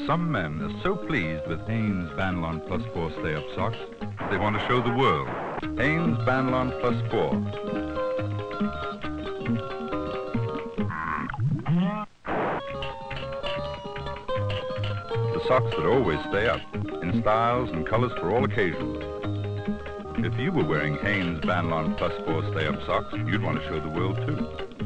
Some men are so pleased with Hanes Banlon Plus 4 Stay-Up socks, they want to show the world. Hanes Banlon Plus 4. The socks that always stay up, in styles and colors for all occasions. If you were wearing Hanes Banlon Plus 4 Stay-Up socks, you'd want to show the world too.